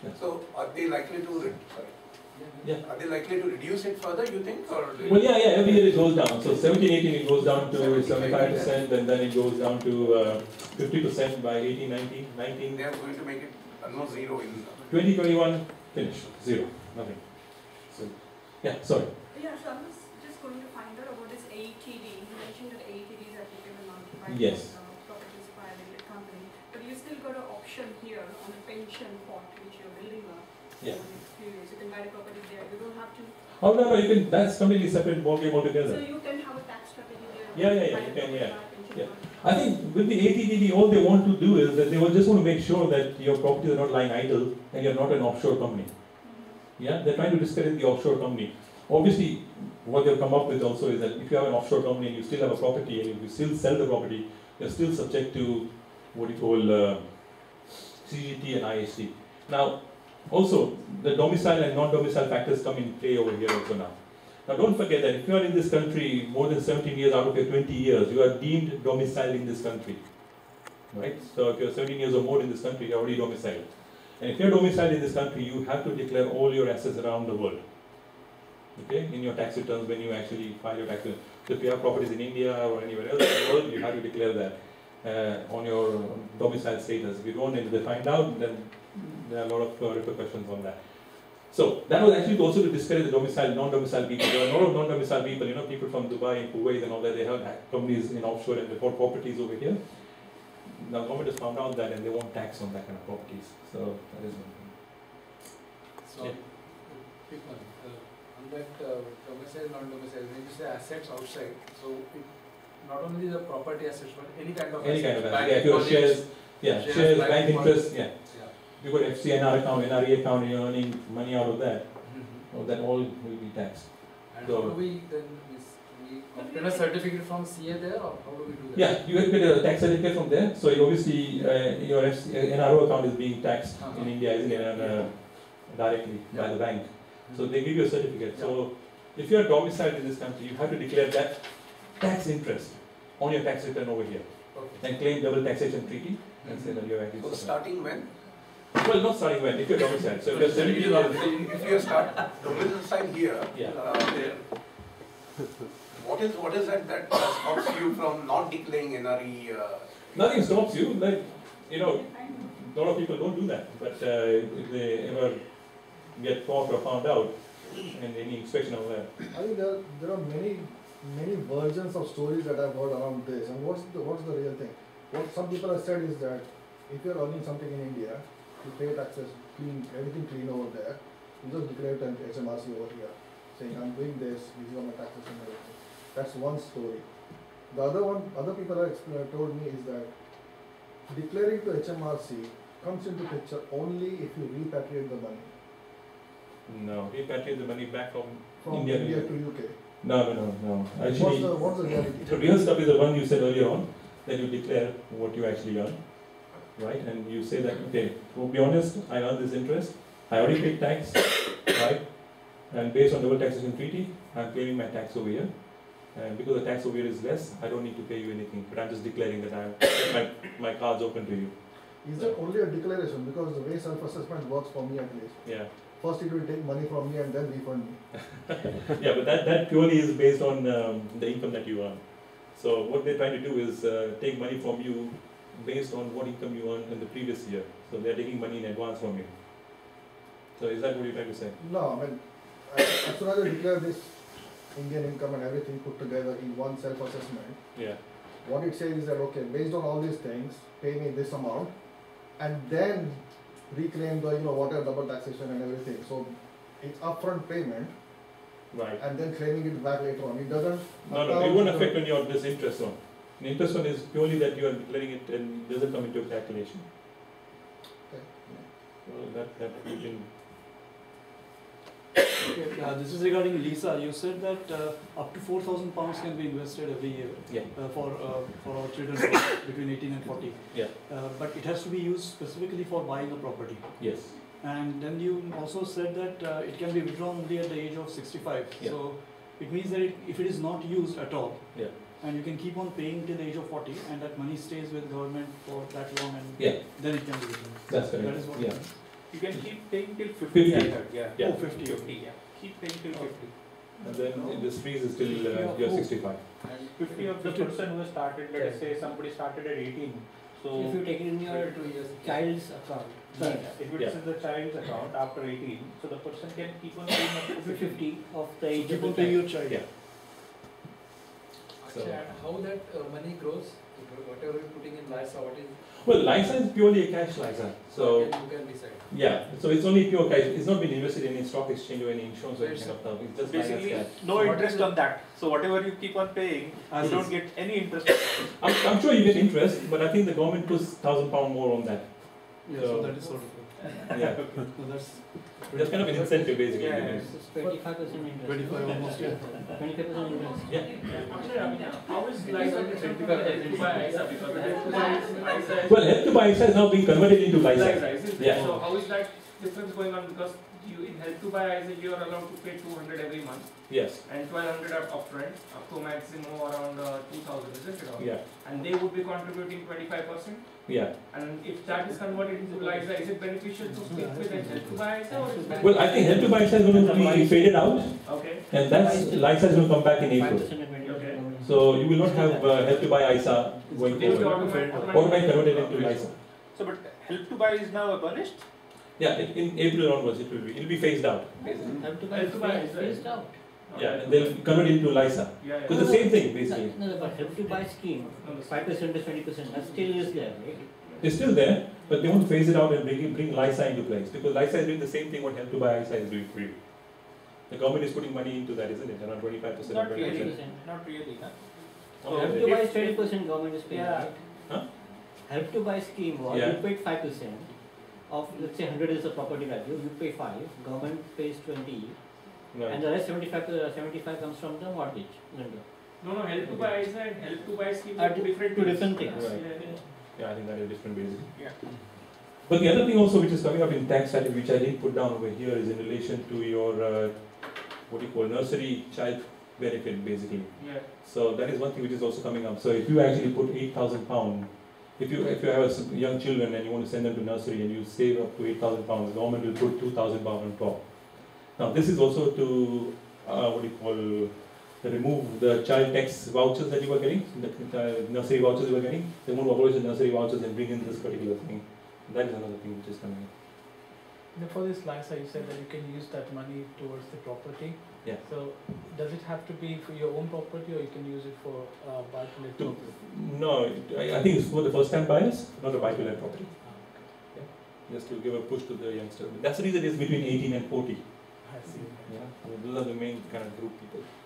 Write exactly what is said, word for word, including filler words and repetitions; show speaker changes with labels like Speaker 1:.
Speaker 1: Yeah.
Speaker 2: So are they likely to, re sorry.
Speaker 1: Yeah.
Speaker 2: Are they likely to reduce it further, you think? Or
Speaker 1: well, yeah, yeah, every year it goes down. So seventeen, eighteen it goes down to seventy-five percent, and then it goes down to uh, fifty percent by eighteen, nineteen, nineteen.
Speaker 2: They are going to make it almost zero in
Speaker 1: twenty twenty-one, finish, zero, nothing. So, yeah, sorry.
Speaker 3: Yeah, so I was just going to find out about this A T D. You mentioned that A T D is applicable on by
Speaker 1: Yes.
Speaker 3: uh, properties by a limited company, but you still got an option here on a pension pot which you're building up.
Speaker 1: Yeah.
Speaker 3: For the next few years. You can buy the property there. You don't have to.
Speaker 1: Oh no, no, you can. That's completely separate ballgame
Speaker 3: So
Speaker 1: altogether.
Speaker 3: you can have a tax strategy there.
Speaker 1: Yeah, yeah, yeah,
Speaker 3: buy
Speaker 1: you
Speaker 3: the
Speaker 1: can,
Speaker 3: property,
Speaker 1: yeah.
Speaker 3: buy a pension
Speaker 1: Yeah.
Speaker 3: pot.
Speaker 1: I think with the A T D D, all they want to do is that they will just want to make sure that your properties are not lying idle and you're not an offshore company.
Speaker 3: Mm-hmm.
Speaker 1: Yeah, they're trying to discourage the offshore company. Obviously, what they'll come up with also is that if you have an offshore company and you still have a property and if you still sell the property, you're still subject to what you call uh, C G T and I H T. Now, also, the domicile and non-domicile factors come in play over here also now. Now don't forget that if you are in this country more than seventeen years out of your twenty years, you are deemed domiciled in this country. Right? So if you're seventeen years or more in this country, you're already domiciled. And if you're domiciled in this country, you have to declare all your assets around the world. Okay? In your tax returns when you actually file your tax returns. So if you have properties in India or anywhere else in the world, you have to declare that uh, on your domicile status. If you don't and they find out, then there are a lot of uh, repercussions on that. So that was actually also to discourage the domicile, non-domicile people. There are a lot of non-domicile people, you know, people from Dubai, Kuwait and all that, they have companies in offshore and they bought properties over here. Now government has found out that and they want tax on that kind of properties. So that is one thing.
Speaker 4: So,
Speaker 1: Yeah.
Speaker 4: quick one. Uh, on that uh, domicile, non-domicile, when you say assets outside, so it, not only the property assets, but any kind of
Speaker 1: Any
Speaker 4: assets,
Speaker 1: kind of
Speaker 4: bank
Speaker 1: asset. Yeah, if your
Speaker 4: deposits,
Speaker 1: shares, yeah,
Speaker 4: shares,
Speaker 1: shares,
Speaker 4: bank
Speaker 1: bank
Speaker 4: deposits.
Speaker 1: interest, yeah.
Speaker 4: Yeah.
Speaker 1: You got F C N R account, N R E account, and you're earning money out of that.
Speaker 4: Mm-hmm.
Speaker 1: Oh, that all will be taxed.
Speaker 4: And
Speaker 1: So-
Speaker 4: how do we then, is, we obtain a certificate from C A there, or how do we do that?
Speaker 1: Yeah, you get a tax certificate from there. So you obviously uh, your F C, uh, N R O account is being taxed
Speaker 4: Uh-huh.
Speaker 1: in India, isn't it? And, uh, directly by
Speaker 4: Yeah.
Speaker 1: the bank. So
Speaker 4: Mhm.
Speaker 1: they give you a certificate. So if you are domiciled in this country, you have to declare that tax interest on your tax return over here,
Speaker 4: Okay.
Speaker 1: and claim double taxation treaty and say that you're actually.
Speaker 2: So starting when?
Speaker 1: Well, not starting when, if you're domiciled. So if you're seventeen years,
Speaker 2: If you start domicile here,
Speaker 1: Yeah.
Speaker 2: uh, what is what is that that uh, stops you from not declaring N R E? Uh,
Speaker 1: nothing stops you. Like, you know, a lot of people don't do that. But uh, if they ever get caught or found out, and any inspection of that.
Speaker 5: I think there, there are many many versions of stories that I've heard around this. And what's the what's the real thing? What some people have said is that if you're earning something in India, you pay taxes, clean everything clean over there. You just declare it an H M R C over here, saying I'm doing this, these are my taxes and everything. That's one story. The other one, other people have explained, told me is that declaring to H M R C comes into picture only if you repatriate the money
Speaker 1: No, repatriate the money back from,
Speaker 5: from
Speaker 1: India,
Speaker 5: India,
Speaker 1: to
Speaker 5: to U K.
Speaker 1: No, no, no, no.
Speaker 5: What's
Speaker 1: Actually,
Speaker 5: the, what's the reality?
Speaker 1: the real stuff is the one you said earlier on, that you declare what you actually earn, right? And you say that, okay, to be honest, I earn this interest, I already paid tax, right? And based on double taxation treaty, I'm claiming my tax over here. And because the tax over here is less, I don't need to pay you anything, but I'm just declaring that I'm, my, my card's open to you.
Speaker 5: Is that only a declaration? Because the way self-assessment works for me at least.
Speaker 1: Yeah.
Speaker 5: First it will take money from me and then refund me.
Speaker 1: Yeah, but that, that purely is based on um, the income that you earn. So what they're trying to do is uh, take money from you based on what income you earned in the previous year. So they're taking money in advance from you. So is that what you're trying to say?
Speaker 5: No, I mean, as, as soon as I declare this Indian income and everything put together in one self-assessment,
Speaker 1: Yeah.
Speaker 5: what it says is that, okay, based on all these things, pay me this amount, and then reclaim the, you know, whatever double taxation and everything. So it's upfront payment,
Speaker 1: Right.
Speaker 5: and then claiming it back later on. It doesn't.
Speaker 1: No, no, it won't affect on your this interest one. The interest one is purely that you are declaring it and it doesn't come into calculation.
Speaker 5: Okay.
Speaker 1: Well, that, that you can.
Speaker 6: Okay, uh, this is regarding Lisa. You said that uh, up to four thousand pounds can be invested every year
Speaker 1: Yeah.
Speaker 6: uh, for uh, for our children between eighteen and forty.
Speaker 1: Yeah.
Speaker 6: Uh, but it has to be used specifically for buying a property.
Speaker 1: Yes.
Speaker 6: And then you also said that uh, it can be withdrawn only at the age of sixty-five.
Speaker 1: Yeah.
Speaker 6: So it means that it, if it is not used at all,
Speaker 1: Yeah.
Speaker 6: and you can keep on paying till the age of forty, and that money stays with government for that long, and
Speaker 1: Yeah.
Speaker 6: then it can be withdrawn.
Speaker 1: That's correct.
Speaker 6: That is what
Speaker 1: Yeah.
Speaker 6: it means.
Speaker 7: You can keep paying till fifty,
Speaker 1: fifty.
Speaker 7: I heard, yeah.
Speaker 1: Yeah.
Speaker 7: Oh, fifty, fifty, yeah. Keep paying till fifty.
Speaker 1: And then industries is still uh, you're sixty-five.
Speaker 7: And fifty of the person who has started, let us say somebody started at eighteen, so.
Speaker 8: If you take it in your
Speaker 4: Two years.
Speaker 8: child's account,
Speaker 7: Right, if it
Speaker 1: Yeah.
Speaker 7: is in the child's account after eighteen, so the person can keep on paying up to
Speaker 8: fifty
Speaker 7: fifty.
Speaker 8: fifty of the age of
Speaker 6: People
Speaker 8: the
Speaker 6: pay
Speaker 8: child.
Speaker 6: your child.
Speaker 1: Yeah.
Speaker 4: Actually, and how that uh, money grows, whatever you're putting in LISA, what is,
Speaker 1: Well, LISA is purely a cash LISA. So
Speaker 4: you can, you can decide.
Speaker 1: yeah, so it's only pure cash. It's not been invested in any stock exchange or any insurance or
Speaker 7: So
Speaker 1: any kind of stuff. It's just minus
Speaker 7: Basically,
Speaker 1: cash.
Speaker 7: no
Speaker 4: What
Speaker 7: interest
Speaker 4: is it?
Speaker 7: on that, so whatever you keep on paying,
Speaker 6: As
Speaker 7: you don't
Speaker 6: is.
Speaker 7: get any interest.
Speaker 1: I'm, I'm sure you get interest, but I think the government puts thousand pound more on that.
Speaker 6: Yeah,
Speaker 1: So-
Speaker 6: so that is sort of.
Speaker 1: Yeah,
Speaker 6: So that's.
Speaker 1: that's kind of an incentive basically.
Speaker 7: Yeah,
Speaker 1: you know.
Speaker 7: yeah.
Speaker 8: It's twenty-five percent interest.
Speaker 6: Twenty-five almost, yeah.
Speaker 8: Twenty-five percent interest.
Speaker 1: Yeah.
Speaker 9: How is LISA different from Help to Buy ISA? Because Help to Buy ISA is.
Speaker 1: Well, Help to Buy ISA is now being converted into LISA.
Speaker 9: LISA, isn't it?
Speaker 1: Yeah.
Speaker 9: So how is that difference going on? Because you, in Help to Buy ISA, you are allowed to pay two hundred every month
Speaker 1: Yes.
Speaker 9: and twelve hundred are upfront, up to maximum around uh, two thousand, isn't it?
Speaker 1: Yeah.
Speaker 9: And they would be contributing twenty-five percent.
Speaker 1: Yeah.
Speaker 9: And if that is converted into LISA, is it beneficial to stick with a Help to Buy ISA or is it?
Speaker 1: Well, I think Help to Buy ISA is going to be faded out,
Speaker 9: Okay.
Speaker 1: and that's LISA is going to come back in
Speaker 8: Five
Speaker 1: April.
Speaker 8: percent and twenty
Speaker 9: Okay.
Speaker 8: percent.
Speaker 1: So you will not have uh, Help to Buy ISA going
Speaker 9: They will be
Speaker 1: forward.
Speaker 9: automatic-
Speaker 1: Or might convert it into LISA.
Speaker 7: So, but Help to Buy is now abolished?
Speaker 1: Yeah, in, in April onwards it will be. It will be phased out. Basically.
Speaker 8: Help to buy
Speaker 9: Help to Buy
Speaker 8: is
Speaker 9: is
Speaker 8: phased out.
Speaker 1: Yeah, and they'll convert it into LISA.
Speaker 9: Yeah,
Speaker 1: Because
Speaker 9: yeah.
Speaker 1: the same thing basically.
Speaker 8: No, no, but help to buy scheme,
Speaker 9: No, the-
Speaker 8: five percent to twenty percent, that still is there, right?
Speaker 1: It's still there, but they want to phase it out and bring it- bring LISA into place because LISA is doing the same thing what Help to Buy ISA is doing for you. The government is putting money into that, isn't it? Around twenty-five percent or
Speaker 7: Not
Speaker 1: twenty
Speaker 7: really,
Speaker 1: percent.
Speaker 8: percent.
Speaker 7: not really, huh?
Speaker 1: Oh,
Speaker 8: Help
Speaker 1: okay.
Speaker 8: to buy
Speaker 7: If-
Speaker 8: is twenty percent government is paying,
Speaker 7: Yeah.
Speaker 8: right?
Speaker 1: Huh?
Speaker 8: Help to buy scheme was,
Speaker 1: Yeah.
Speaker 8: you paid five percent of, let's say hundred is the property value, you pay five, government pays twenty,
Speaker 1: Right.
Speaker 8: and the rest seventy-five, to, seventy-five comes from the mortgage lender.
Speaker 9: No, no, Help to Buy ISA and Help to Buy scheme
Speaker 8: Are
Speaker 9: are two different
Speaker 8: two
Speaker 9: things.
Speaker 8: different things.
Speaker 1: Right.
Speaker 9: Yeah, yeah.
Speaker 1: Yeah, I think that is different basically.
Speaker 7: Yeah.
Speaker 1: But the other thing also which is coming up in tax strategy, which I didn't put down over here, is in relation to your uh, what do you call nursery child benefit basically.
Speaker 9: Yeah.
Speaker 1: So that is one thing which is also coming up. So if you actually put eight thousand pound, if you if you have some young children and you want to send them to nursery and you save up to eight thousand pounds, the government will put two thousand pound on top. Now this is also to uh, what do you call remove the child tax vouchers that you were getting, the uh, nursery vouchers you were getting. They want to abolish the nursery vouchers and bring in this particular thing. That is another thing which is coming in.
Speaker 10: Now for this LISA, you said that you can use that money towards the property.
Speaker 1: Yeah.
Speaker 10: So does it have to be for your own property or you can use it for uh, buy-to-let
Speaker 1: To-
Speaker 10: property?
Speaker 1: No, it- I I think it's for the first time buyers, not a buy-to-let property.
Speaker 10: Ah, okay.
Speaker 1: Just to give a push to the youngster. That's the reason it's between eighteen and forty.
Speaker 10: I see.
Speaker 1: Yeah, so those are the main kind of group people.